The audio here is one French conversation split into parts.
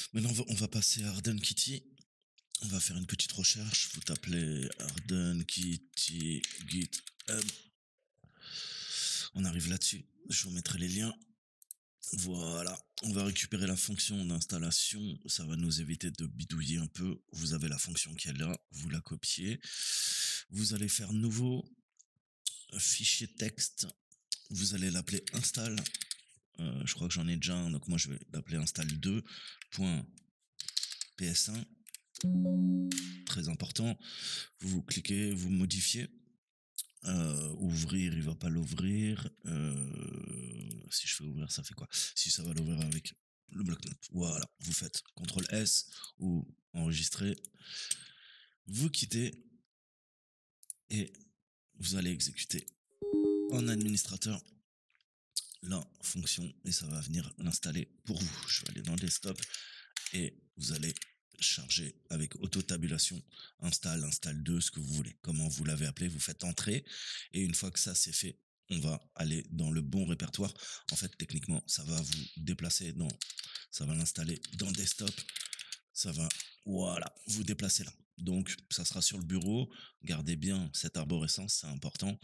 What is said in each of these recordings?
Maintenant, on va passer à Arden Kitty. On va faire une petite recherche. Vous tapez Arden Kitty GitHub. On arrive là-dessus. Je vous mettrai les liens. Voilà. On va récupérer la fonction d'installation. Ça va nous éviter de bidouiller un peu. Vous avez la fonction qui est là. Vous la copiez. Vous allez faire nouveau fichier texte. Vous allez l'appeler install. Je crois que j'en ai déjà un. Donc moi, je vais l'appeler install2.ps1. Très important. Vous cliquez, vous modifiez. Ouvrir, il va pas l'ouvrir. Si je fais ouvrir, ça fait quoi? Si ça va l'ouvrir avec le bloc-notes. Voilà. Vous faites CTRL S ou enregistrer. Vous quittez et vous allez exécuter en administrateur la fonction et ça va venir l'installer pour vous. Je vais aller dans le desktop et vous allez charger avec autotabulation, install 2, ce que vous voulez. Comment vous l'avez appelé, vous faites entrer et une fois que ça c'est fait, on va aller dans le bon répertoire. En fait, techniquement, ça va vous déplacer ça va l'installer dans desktop. Ça va, voilà, vous déplacer là. Donc, ça sera sur le bureau. Gardez bien cette arborescence, c'est important.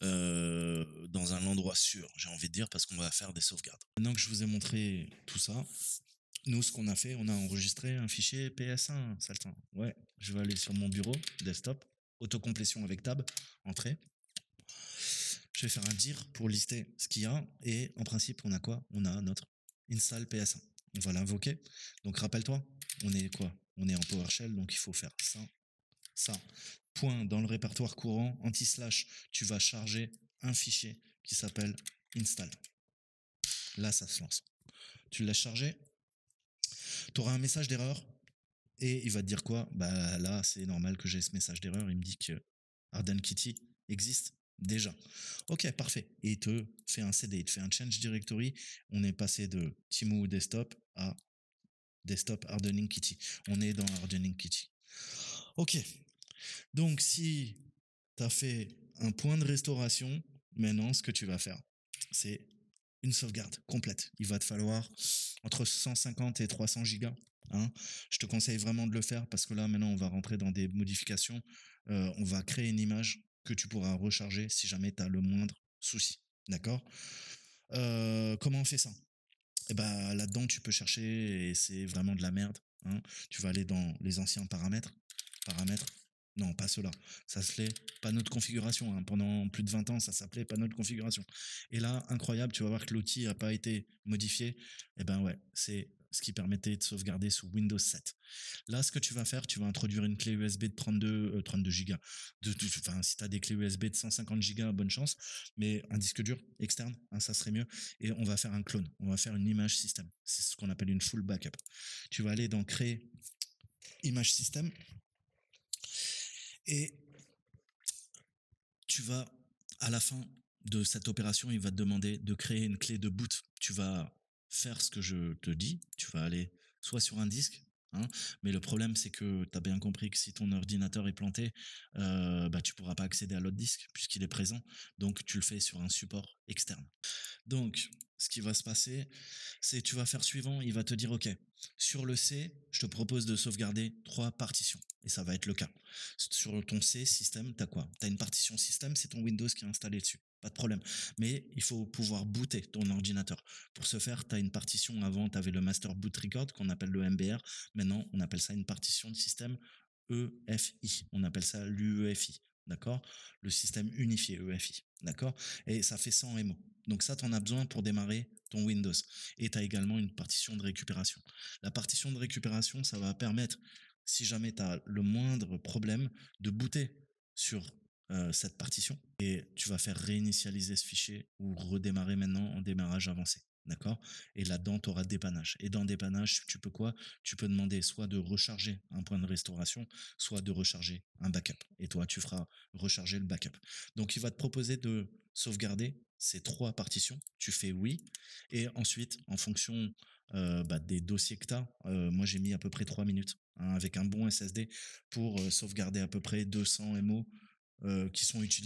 Dans un endroit sûr, j'ai envie de dire, parce qu'on va faire des sauvegardes. Maintenant que je vous ai montré tout ça, nous, ce qu'on a fait, on a enregistré un fichier PS1, Saltin. Ouais, je vais aller sur mon bureau, desktop, autocomplétion avec tab, entrée. Je vais faire un dir pour lister ce qu'il y a. Et en principe, on a quoi? On a notre install PS1. On va l'invoquer. Donc, rappelle-toi, on est quoi? On est en PowerShell, donc il faut faire ça. Point dans le répertoire courant, anti-slash, tu vas charger un fichier qui s'appelle install. Là, ça se lance. Tu l'as chargé, tu auras un message d'erreur et il va te dire quoi? Bah là, c'est normal que j'ai ce message d'erreur. Il me dit que Arden Kitty existe déjà. Ok, parfait. Et il te fait un CD, il te fait un change directory. On est passé de Timu Desktop à Desktop Hardening Kitty. On est dans Hardening Kitty. Ok. Donc, si tu as fait un point de restauration, maintenant, ce que tu vas faire, c'est une sauvegarde complète. Il va te falloir entre 150 et 300 gigas. Hein. Je te conseille vraiment de le faire parce que là, maintenant, on va rentrer dans des modifications. On va créer une image que tu pourras recharger si jamais tu as le moindre souci. D'accord? Comment on fait ça? Et ben là-dedans, tu peux chercher et c'est vraiment de la merde. Hein. Tu vas aller dans les anciens paramètres. Paramètres. Non, pas cela. Ça s'appelait panneau de configuration. Hein. Pendant plus de 20 ans, ça s'appelait panneau de configuration. Et là, incroyable, tu vas voir que l'outil n'a pas été modifié. Et ben ouais, c'est ce qui permettait de sauvegarder sous Windows 7. Là, ce que tu vas faire, tu vas introduire une clé USB de 32 gigas. Enfin, si tu as des clés USB de 150 gigas, bonne chance. Mais un disque dur externe, hein, ça serait mieux. Et on va faire un clone. On va faire une image système. C'est ce qu'on appelle une full backup. Tu vas aller dans créer image système. Et tu vas, à la fin de cette opération, il va te demander de créer une clé de boot. Tu vas faire ce que je te dis. Tu vas aller soit sur un disque, hein, mais le problème, c'est que tu as bien compris que si ton ordinateur est planté, bah, tu pourras pas accéder à l'autre disque puisqu'il est présent. Donc, tu le fais sur un support externe. Donc, ce qui va se passer, c'est tu vas faire suivant, il va te dire, OK, sur le C, je te propose de sauvegarder 3 partitions. Et ça va être le cas. Sur ton C système, tu as quoi? Tu as une partition système, c'est ton Windows qui est installé dessus. Pas de problème. Mais il faut pouvoir booter ton ordinateur. Pour ce faire, tu as une partition. Avant, tu avais le Master Boot Record qu'on appelle le MBR. Maintenant, on appelle ça une partition de système EFI. On appelle ça l'UEFI. D'accord? Le système unifié EFI. D'accord? Et ça fait 100 MO. Donc ça, tu en as besoin pour démarrer ton Windows. Et tu as également une partition de récupération. La partition de récupération, ça va permettre, si jamais tu as le moindre problème, de booter sur cette partition. Et tu vas faire réinitialiser ce fichier ou redémarrer maintenant en démarrage avancé. D'accord? Et là-dedans, tu auras dépannage. Et dans dépannage, tu peux quoi? Tu peux demander soit de recharger un point de restauration, soit de recharger un backup. Et toi, tu feras recharger le backup. Donc, il va te proposer de sauvegarder ces 3 partitions. Tu fais oui. Et ensuite, en fonction des dossiers que tu as, moi, j'ai mis à peu près 3 minutes hein, avec un bon SSD pour sauvegarder à peu près 200 MO qui sont utilisés.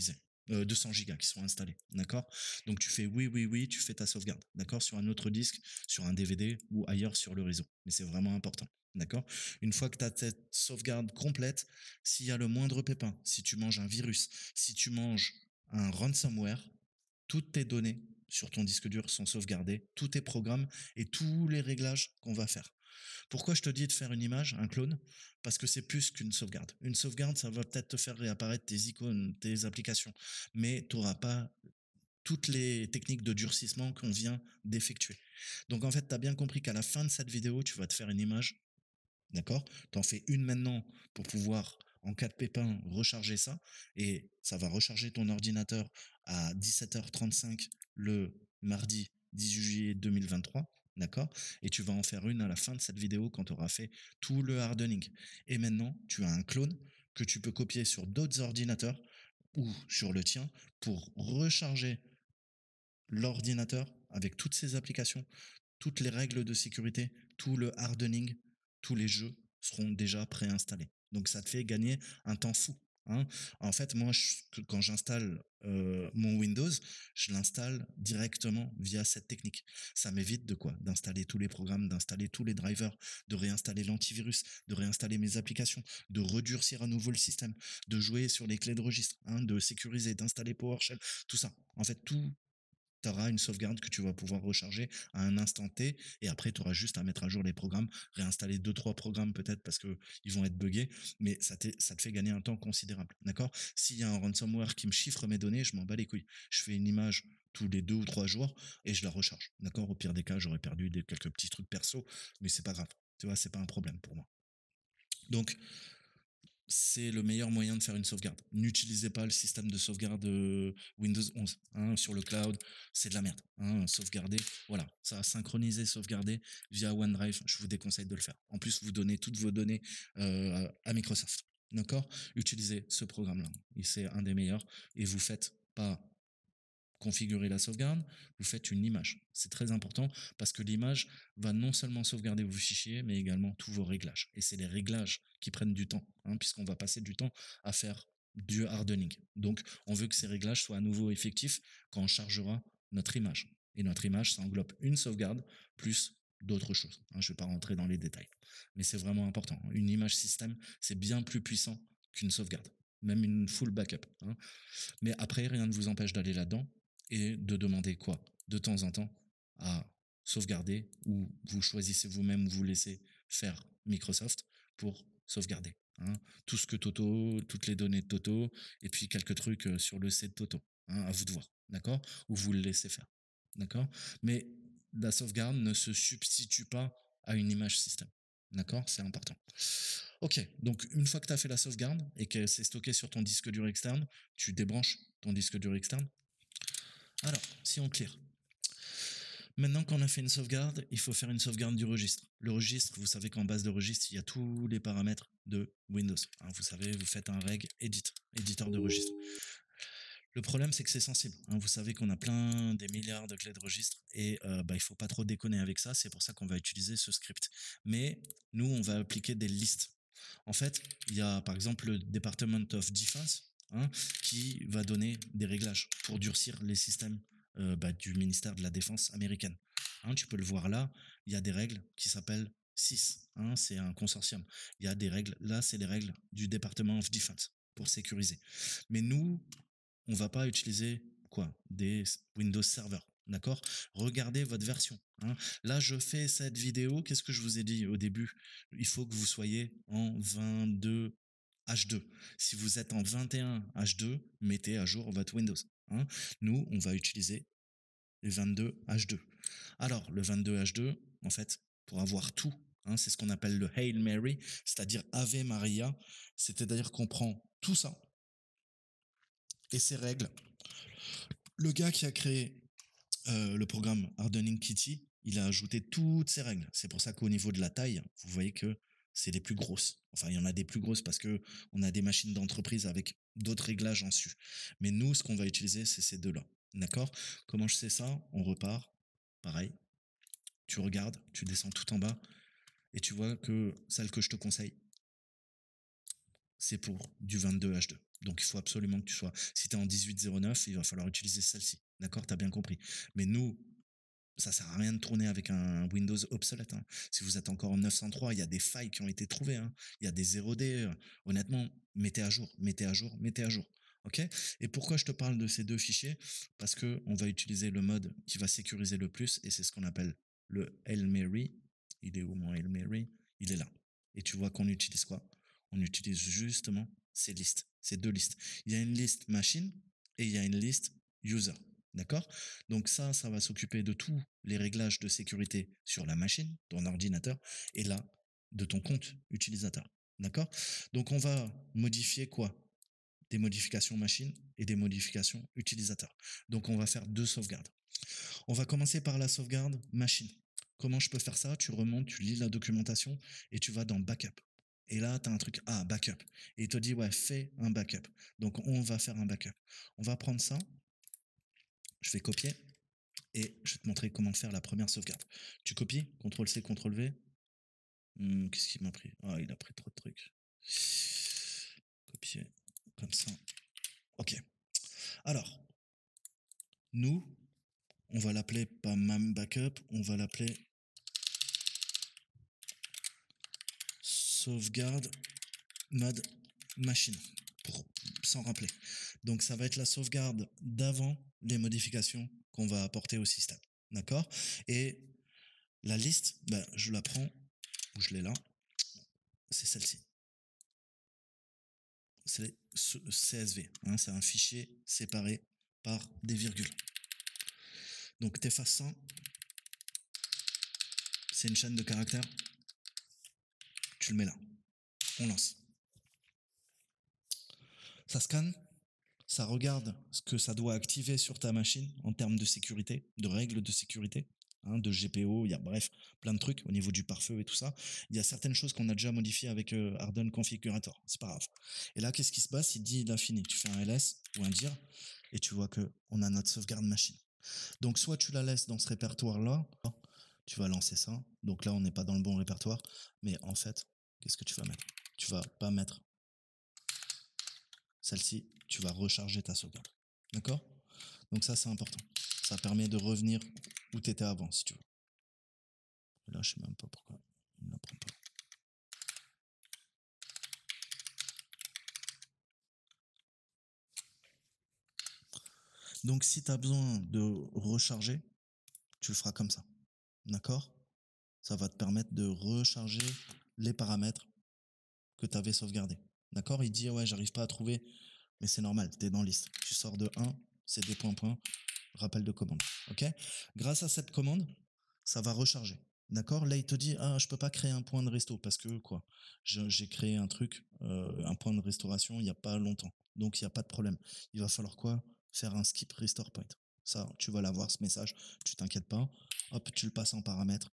200 gigas qui sont installés, d'accord? Donc tu fais oui, oui, oui, tu fais ta sauvegarde, d'accord? Sur un autre disque, sur un DVD ou ailleurs sur le réseau. Mais c'est vraiment important, d'accord? Une fois que tu as cette sauvegarde complète, s'il y a le moindre pépin, si tu manges un virus, si tu manges un ransomware, toutes tes données sur ton disque dur sont sauvegardées, tous tes programmes et tous les réglages qu'on va faire. Pourquoi je te dis de faire une image, un clone? Parce que c'est plus qu'une sauvegarde. Une sauvegarde, ça va peut-être te faire réapparaître tes icônes, tes applications, mais tu n'auras pas toutes les techniques de durcissement qu'on vient d'effectuer. Donc en fait, tu as bien compris qu'à la fin de cette vidéo, tu vas te faire une image, d'accord? Tu en fais une maintenant pour pouvoir, en cas de pépin, recharger ça, et ça va recharger ton ordinateur à 17h35 le mardi 18 juillet 2023. D'accord? Et tu vas en faire une à la fin de cette vidéo quand tu auras fait tout le hardening. Et maintenant, tu as un clone que tu peux copier sur d'autres ordinateurs ou sur le tien pour recharger l'ordinateur avec toutes ses applications, toutes les règles de sécurité, tout le hardening, tous les jeux seront déjà préinstallés. Donc ça te fait gagner un temps fou, hein. En fait, moi, quand j'installe mon Windows, je l'installe directement via cette technique. Ça m'évite de quoi? D'installer tous les programmes, d'installer tous les drivers, de réinstaller l'antivirus, de réinstaller mes applications, de redurcir à nouveau le système, de jouer sur les clés de registre, hein, de sécuriser, d'installer PowerShell, tout ça. En fait, tout, tu auras une sauvegarde que tu vas pouvoir recharger à un instant T, et après tu auras juste à mettre à jour les programmes, réinstaller 2-3 programmes peut-être parce que ils vont être buggés, mais ça te fait gagner un temps considérable, d'accord? S'il y a un ransomware qui me chiffre mes données, je m'en bats les couilles. Je fais une image tous les 2 ou 3 jours et je la recharge, d'accord? Au pire des cas, j'aurais perdu quelques petits trucs perso, mais c'est pas grave, tu vois, c'est pas un problème pour moi. Donc c'est le meilleur moyen de faire une sauvegarde. N'utilisez pas le système de sauvegarde Windows 11, hein, sur le cloud, c'est de la merde, hein. Sauvegarder, voilà, ça a synchronisé, sauvegarder via OneDrive, je vous déconseille de le faire. En plus, vous donnez toutes vos données à Microsoft, d'accord? Utilisez ce programme-là, c'est un des meilleurs, et vous faites pas configurer la sauvegarde, vous faites une image. C'est très important parce que l'image va non seulement sauvegarder vos fichiers, mais également tous vos réglages. Et c'est les réglages qui prennent du temps, hein, puisqu'on va passer du temps à faire du hardening. Donc, on veut que ces réglages soient à nouveau effectifs quand on chargera notre image. Et notre image, ça englobe une sauvegarde plus d'autres choses, hein. Je ne vais pas rentrer dans les détails. Mais c'est vraiment important. Une image système, c'est bien plus puissant qu'une sauvegarde, même une full backup, hein. Mais après, rien ne vous empêche d'aller là-dedans et de demander quoi? De temps en temps à sauvegarder, ou vous choisissez vous-même, vous laissez faire Microsoft pour sauvegarder, hein. Tout ce que Toto, toutes les données de Toto, et puis quelques trucs sur le C de Toto, hein, à vous de voir, d'accord? Ou vous le laissez faire, d'accord? Mais la sauvegarde ne se substitue pas à une image système, d'accord? C'est important. Ok, donc une fois que tu as fait la sauvegarde et que c'est stocké sur ton disque dur externe, tu débranches ton disque dur externe. Alors, si on clear. Maintenant qu'on a fait une sauvegarde, il faut faire une sauvegarde du registre. Le registre, vous savez qu'en base de registre, il y a tous les paramètres de Windows, hein. Vous savez, vous faites un reg edit, éditeur de registre. Le problème, c'est que c'est sensible, hein. Vous savez qu'on a plein des milliards de clés de registre, et il faut pas trop déconner avec ça. C'est pour ça qu'on va utiliser ce script. Mais nous, on va appliquer des listes. En fait, il y a par exemple le Department of Defense, hein, qui va donner des réglages pour durcir les systèmes du ministère de la Défense américaine, hein. Tu peux le voir là, il y a des règles qui s'appellent 6, hein, c'est un consortium. Il y a des règles, là c'est les règles du Department of Defense pour sécuriser. Mais nous, on va pas utiliser quoi? Des Windows Server. D'accord? Regardez votre version, hein. Là, je fais cette vidéo. Qu'est-ce que je vous ai dit au début? Il faut que vous soyez en 22 H2. Si vous êtes en 21 H2, mettez à jour votre Windows, hein. Nous, on va utiliser les 22 H2. Alors, le 22 H2, en fait, pour avoir tout, hein, c'est ce qu'on appelle le Hail Mary, c'est-à-dire Ave Maria. C'est-à-dire qu'on prend tout ça et ses règles. Le gars qui a créé le programme Hardening Kitty, il a ajouté toutes ces règles. C'est pour ça qu'au niveau de la taille, vous voyez que c'est les plus grosses. Enfin, il y en a des plus grosses parce que on a des machines d'entreprise avec d'autres réglages en dessus. Mais nous, ce qu'on va utiliser, c'est ces deux-là. D'accord? Comment je sais ça? On repart. Pareil. Tu regardes, tu descends tout en bas et tu vois que celle que je te conseille, c'est pour du 22H2. Donc, il faut absolument que tu sois. Si tu es en 1809, il va falloir utiliser celle-ci. D'accord? Tu as bien compris. Mais nous, ça sert à rien de tourner avec un Windows obsolète. Hein. Si vous êtes encore en 903, il y a des failles qui ont été trouvées. Hein. Il y a des 0D. Honnêtement, mettez à jour, mettez à jour, mettez à jour. Ok? Et pourquoi je te parle de ces deux fichiers? Parce que on va utiliser le mode qui va sécuriser le plus, et c'est ce qu'on appelle le Hail Mary. Il est où mon Hail Mary? Il est là. Et tu vois qu'on utilise quoi? On utilise justement ces listes, ces deux listes. Il y a une liste machine et il y a une liste user. D'accord? Donc ça va s'occuper de tous les réglages de sécurité sur la machine, ton ordinateur, et là, de ton compte utilisateur. D'accord? Donc on va modifier quoi? Des modifications machine et des modifications utilisateur. Donc on va faire deux sauvegardes. On va commencer par la sauvegarde machine. Comment je peux faire ça? Tu remontes, tu lis la documentation et tu vas dans backup. Et là, tu as un truc, backup. Et il te dit, ouais, fais un backup. Donc on va faire un backup. On va prendre ça, je vais copier et je vais te montrer comment faire la première sauvegarde. Tu copies, CTRL-C, CTRL-V. Qu'est-ce qu'il m'a pris? Ah, il a pris trop de trucs. Copier, comme ça. Ok. Alors, nous, on va l'appeler pas mam backup, on va l'appeler sauvegarde mode machine, pour s'en rappeler. Donc ça va être la sauvegarde d'avant les modifications qu'on va apporter au système. D'accord? Et la liste, je la prends, où je l'ai là, c'est celle-ci. C'est CSV, hein, c'est un fichier séparé par des virgules. Donc t'effaces ça, c'est une chaîne de caractères, tu le mets là, on lance. Ça scanne, ça regarde ce que ça doit activer sur ta machine en termes de sécurité, de règles de sécurité, hein, de GPO, il y a bref plein de trucs au niveau du pare-feu et tout ça. Il y a certaines choses qu'on a déjà modifiées avec Harden Configurator, c'est pas grave. Et là, qu'est-ce qui se passe? Il dit il a fini. Tu fais un ls ou un dir et tu vois que on a notre sauvegarde machine. Donc soit tu la laisses dans ce répertoire-là, tu vas lancer ça. Donc là, on n'est pas dans le bon répertoire, mais en fait, qu'est-ce que tu vas mettre? Tu vas pas mettre celle-ci, tu vas recharger ta sauvegarde. D'accord? Donc ça, c'est important. Ça permet de revenir où tu étais avant, si tu veux. Et là, je sais même pas pourquoi il ne la prend pas. Donc si tu as besoin de recharger, tu le feras comme ça. D'accord? Ça va te permettre de recharger les paramètres que tu avais sauvegardés. D'accord? Il dit, ouais, j'arrive pas à trouver, mais c'est normal, tu es dans liste. Tu sors de 1, c'est des points, rappel de commande. Ok? Grâce à cette commande, ça va recharger. D'accord? Là, il te dit, je peux pas créer un point de resto parce que quoi? J'ai créé un truc, un point de restauration il n'y a pas longtemps. Donc, il n'y a pas de problème. Il va falloir quoi? Faire un skip restore point. Ça, tu vas l'avoir, ce message. Tu t'inquiètes pas. Hop, tu le passes en paramètre.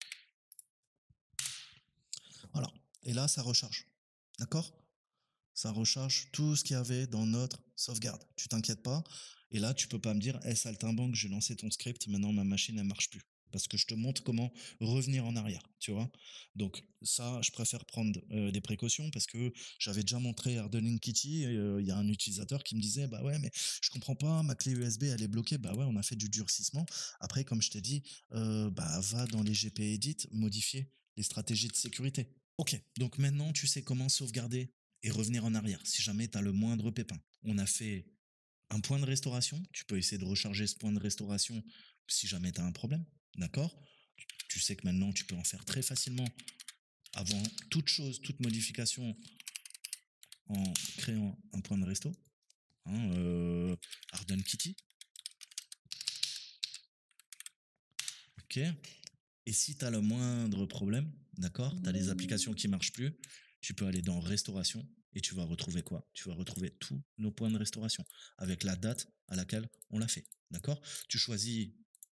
Voilà. Et là, ça recharge. D'accord? Ça recharge tout ce qu'il y avait dans notre sauvegarde. Tu t'inquiètes pas. Et là, tu peux pas me dire, saltimbanque, j'ai lancé ton script, maintenant ma machine, elle marche plus. Parce que je te montre comment revenir en arrière, tu vois. Donc ça, je préfère prendre des précautions parce que j'avais déjà montré Hardening Kitty. Il y a un utilisateur qui me disait, bah ouais, mais je comprends pas, ma clé USB, elle est bloquée. Bah ouais, on a fait du durcissement. Après, comme je t'ai dit, va dans les GP Edit, modifier les stratégies de sécurité. Ok, donc maintenant, tu sais comment sauvegarder et revenir en arrière si jamais tu as le moindre pépin. On a fait un point de restauration. Tu peux essayer de recharger ce point de restauration si jamais tu as un problème. D'accord? Tu sais que maintenant, tu peux en faire très facilement avant toute chose, toute modification en créant un point de resto. Hein, Harden Kitty. Ok. Et si tu as le moindre problème, d'accord, tu as les applications qui marchent plus, tu peux aller dans restauration et tu vas retrouver quoi? Tu vas retrouver tous nos points de restauration avec la date à laquelle on l'a fait. D'accord? Tu choisis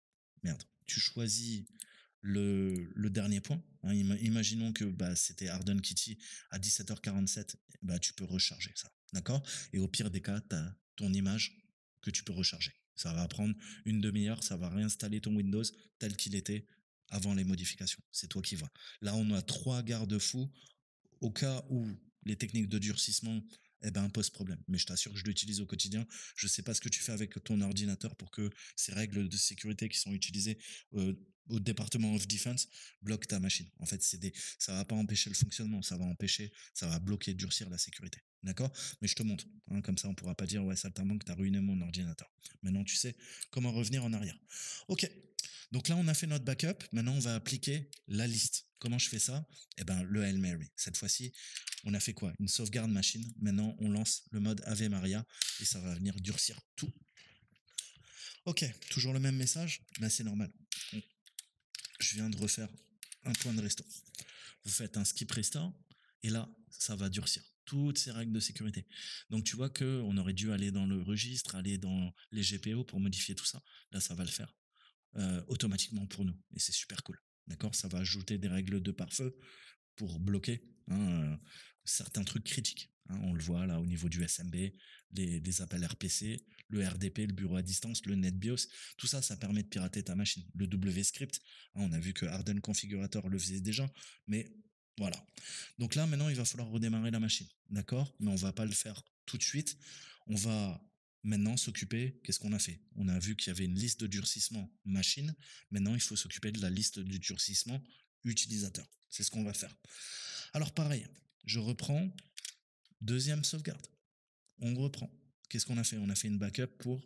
le dernier point. Hein, imaginons que c'était Harden Kitty à 17h47, tu peux recharger ça. D'accord? Et au pire des cas, tu as ton image que tu peux recharger. Ça va prendre une demi-heure, ça va réinstaller ton Windows tel qu'il était avant les modifications. C'est toi qui vois. Là, on a 3 garde-fous au cas où les techniques de durcissement, eh ben, posent problème. Mais je t'assure que je l'utilise au quotidien. Je sais pas ce que tu fais avec ton ordinateur pour que ces règles de sécurité qui sont utilisées euh, au département of defense bloquent ta machine. En fait, ça va pas empêcher le fonctionnement, ça va bloquer, durcir la sécurité. D'accord? Mais je te montre, hein, comme ça on pourra pas dire ouais saltimbanque t'as ruiné mon ordinateur. Maintenant tu sais comment revenir en arrière. Ok, donc là on a fait notre backup, maintenant on va appliquer la liste. Comment je fais ça? Eh ben le Hail Mary. Cette fois-ci, on a fait quoi? Une sauvegarde machine. Maintenant on lance le mode Ave Maria et ça va venir durcir tout. Ok, toujours le même message? Ben c'est normal. Je viens de refaire un point de resto. Vous faites un skip restore et là ça va durcir toutes ces règles de sécurité. Donc tu vois que on aurait dû aller dans le registre, aller dans les GPO pour modifier tout ça. Là ça va le faire automatiquement pour nous et c'est super cool. D'accord? Ça va ajouter des règles de pare-feu pour bloquer certains trucs critiques. Hein, on le voit là au niveau du SMB, des appels RPC, le RDP, le bureau à distance, le NetBIOS, tout ça, ça permet de pirater ta machine. Le WScript, hein, on a vu que Harden Configurator le faisait déjà, mais voilà. Donc là, maintenant, il va falloir redémarrer la machine, d'accord? Mais on va pas le faire tout de suite. On va maintenant s'occuper, qu'est-ce qu'on a fait? On a vu qu'il y avait une liste de durcissement machine. Maintenant, il faut s'occuper de la liste de durcissement utilisateur. C'est ce qu'on va faire. Alors pareil, je reprends, deuxième sauvegarde. On reprend. Qu'est-ce qu'on a fait? On a fait une backup pour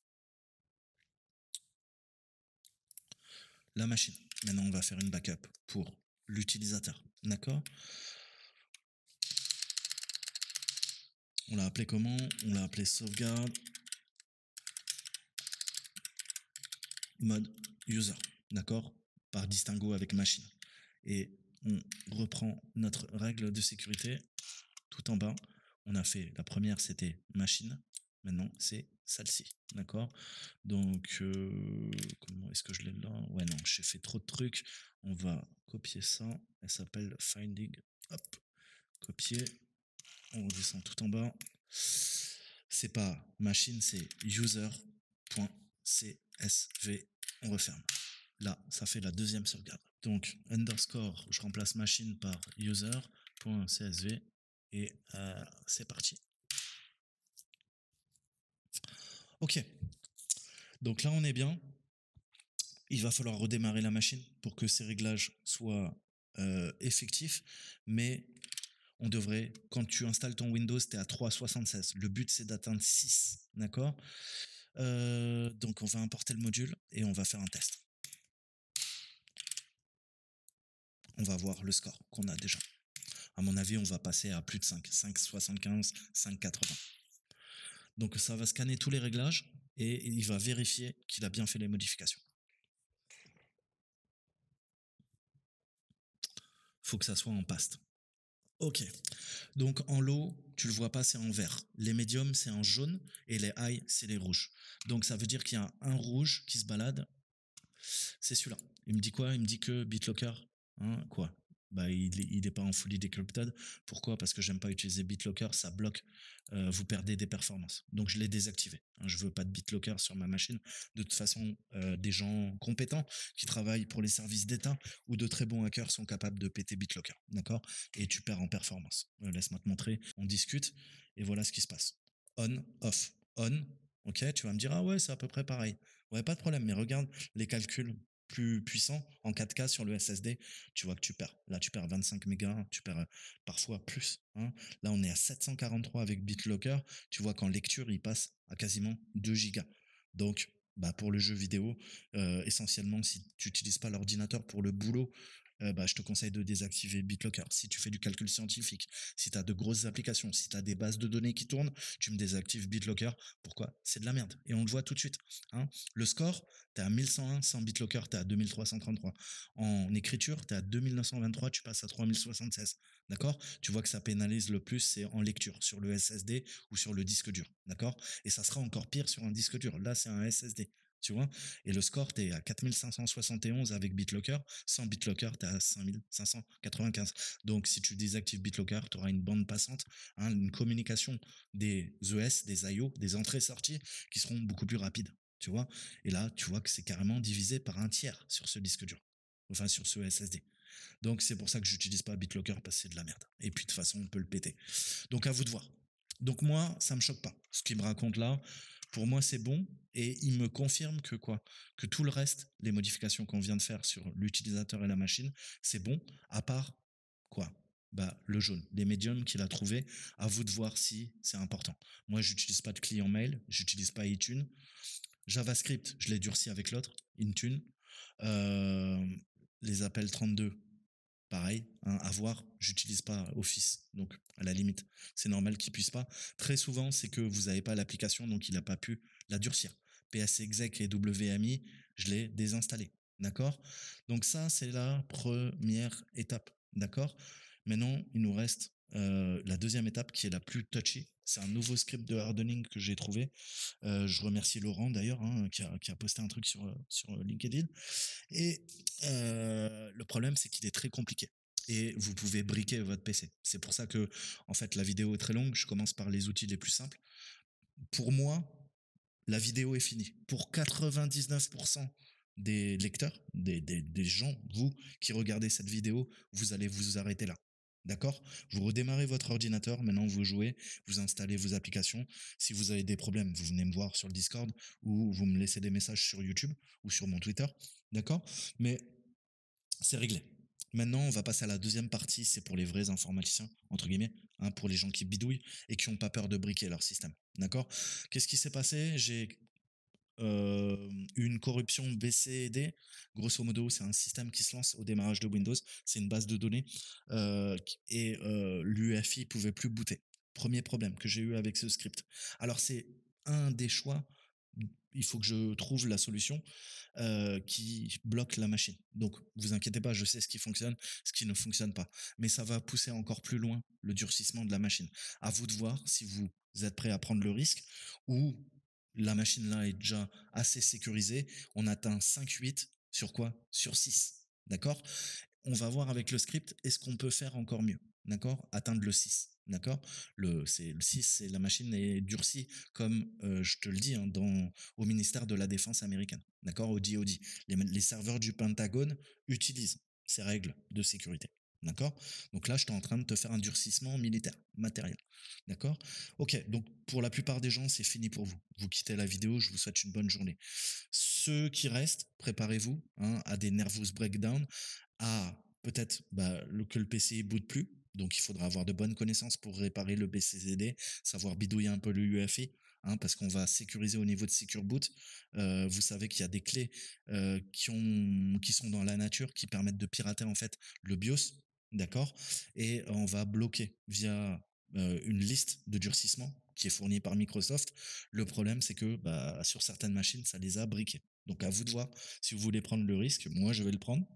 la machine. Maintenant, on va faire une backup pour l'utilisateur. D'accord? On l'a appelé comment? On l'a appelé sauvegarde mode user. D'accord? Par distinguo avec machine. Et on reprend notre règle de sécurité tout en bas. On a fait la première, c'était machine. Maintenant, c'est celle-ci. D'accord? Donc, comment est-ce que je l'ai là? Ouais, non, j'ai fait trop de trucs. On va copier ça. Elle s'appelle finding. Hop, copier. On redescend tout en bas. C'est pas machine, c'est user.csv. On referme. Là, ça fait la deuxième sauvegarde. Donc, underscore, je remplace machine par user.csv et c'est parti. Ok. Donc là, on est bien. Il va falloir redémarrer la machine pour que ces réglages soient effectifs, mais on devrait, quand tu installes ton Windows, tu es à 3.76. Le but, c'est d'atteindre 6, d'accord? Donc, on va importer le module et on va faire un test. On va voir le score qu'on a déjà. À mon avis, on va passer à plus de 5, 5,75, 5,80. Donc, ça va scanner tous les réglages et il va vérifier qu'il a bien fait les modifications. Faut que ça soit en paste. Ok. Donc en low, tu le vois pas, c'est en vert. Les médiums, c'est en jaune et les high, c'est les rouges. Donc ça veut dire qu'il y a un rouge qui se balade. C'est celui-là. Il me dit quoi? Il me dit que BitLocker, hein, quoi? Bah il est pas en fully decrypted. Pourquoi? Parce que j'aime pas utiliser BitLocker, ça bloque. Vous perdez des performances. Donc je l'ai désactivé. Hein, je veux pas de BitLocker sur ma machine. De toute façon, des gens compétents qui travaillent pour les services d'État ou de très bons hackers sont capables de péter BitLocker, d'accord? Et tu perds en performance. Laisse-moi te montrer. On discute et voilà ce qui se passe. On, off, on. Ok, tu vas me dire ah ouais c'est à peu près pareil. Ouais pas de problème. Mais regarde les calculs plus puissants en 4K sur le SSD, tu vois que tu perds. Là, tu perds 25 mégas, tu perds parfois plus. Hein. Là, on est à 743 avec BitLocker. Tu vois qu'en lecture, il passe à quasiment 2 gigas. Donc, bah, pour le jeu vidéo, essentiellement, si tu n'utilises pas l'ordinateur pour le boulot, bah, je te conseille de désactiver BitLocker. Si tu fais du calcul scientifique, si tu as de grosses applications, si tu as des bases de données qui tournent, tu me désactives BitLocker. Pourquoi? C'est de la merde. Et on le voit tout de suite. Hein. Le score, tu es à 1101, sans BitLocker, tu es à 2333. En écriture, tu es à 2923, tu passes à 3076. D'accord? Tu vois que ça pénalise le plus, c'est en lecture, sur le SSD ou sur le disque dur. D'accord? Et ça sera encore pire sur un disque dur. Là, c'est un SSD. Tu vois? Et le score, tu es à 4571 avec BitLocker. Sans BitLocker, tu es à 5595. Donc, si tu désactives BitLocker, tu auras une bande passante, hein, une communication des ES, des IO, des entrées-sorties qui seront beaucoup plus rapides. Tu vois? Et là, tu vois que c'est carrément divisé par un tiers sur ce disque dur. Enfin, sur ce SSD. Donc c'est pour ça que j'utilise pas BitLocker parce que c'est de la merde. Et puis de toute façon, on peut le péter. Donc à vous de voir. Donc moi, ça me choque pas. Ce qu'il me raconte là, pour moi, c'est bon. Et il me confirme que quoi? Que tout le reste, les modifications qu'on vient de faire sur l'utilisateur et la machine, c'est bon, à part quoi? Bah, le jaune, les médiums qu'il a trouvé. À vous de voir si c'est important. Moi, j'utilise pas de client mail, j'utilise pas iTunes. JavaScript, je l'ai durci avec l'autre, Intune. Euh, les appels 32, pareil, hein, à voir, j'utilise pas Office, donc à la limite, c'est normal qu'il puisse pas. Très souvent, c'est que vous n'avez pas l'application, donc il n'a pas pu la durcir. PSExec et WMI, je l'ai désinstallé, d'accord? Donc ça, c'est la première étape, d'accord? Maintenant, il nous reste la deuxième étape qui est la plus touchy. C'est un nouveau script de hardening que j'ai trouvé. Je remercie Laurent d'ailleurs, hein, qui a posté un truc sur LinkedIn. Et le problème, c'est qu'il est très compliqué. Et vous pouvez briquer votre PC. C'est pour ça que, en fait, la vidéo est très longue. Je commence par les outils les plus simples. Pour moi, la vidéo est finie. Pour 99% des lecteurs, des gens, vous, qui regardez cette vidéo, vous allez vous arrêter là. D'accord? Vous redémarrez votre ordinateur, maintenant vous jouez, vous installez vos applications. Si vous avez des problèmes, vous venez me voir sur le Discord ou vous me laissez des messages sur YouTube ou sur mon Twitter. D'accord? Mais c'est réglé. Maintenant, on va passer à la deuxième partie, c'est pour les vrais informaticiens, entre guillemets, hein, pour les gens qui bidouillent et qui n'ont pas peur de briquer leur système. D'accord? Qu'est-ce qui s'est passé? J'ai une corruption BCD. Grosso modo, c'est un système qui se lance au démarrage de Windows. C'est une base de données et l'UEFI pouvait plus booter. Premier problème que j'ai eu avec ce script. Alors, c'est un des choix. Il faut que je trouve la solution qui bloque la machine. Donc, vous inquiétez pas, je sais ce qui fonctionne, ce qui ne fonctionne pas. Mais ça va pousser encore plus loin le durcissement de la machine. À vous de voir si vous êtes prêt à prendre le risque ou la machine là est déjà assez sécurisée. On atteint 5,8 sur quoi? Sur 6. D'accord? On va voir avec le script, est-ce qu'on peut faire encore mieux? D'accord? Atteindre le 6. D'accord? Le 6, c'est la machine est durcie, comme je te le dis, hein, au ministère de la Défense américaine. D'accord? Au DoD. Les serveurs du Pentagone utilisent ces règles de sécurité. D'accord? Donc là, je suis en train de te faire un durcissement militaire, matériel. D'accord? Ok, donc pour la plupart des gens, c'est fini pour vous. Vous quittez la vidéo, je vous souhaite une bonne journée. Ceux qui restent, préparez-vous, hein, à des nervous breakdown, à peut-être que le PC ne boot plus. Donc il faudra avoir de bonnes connaissances pour réparer le BCCD, savoir bidouiller un peu le UEFI. Hein, parce qu'on va sécuriser au niveau de Secure Boot. Vous savez qu'il y a des clés qui sont dans la nature, qui permettent de pirater en fait le BIOS, d'accord? Et on va bloquer via une liste de durcissement qui est fournie par Microsoft. Le problème, c'est que sur certaines machines, ça les a briqués. Donc à vous de voir si vous voulez prendre le risque. Moi, je vais le prendre.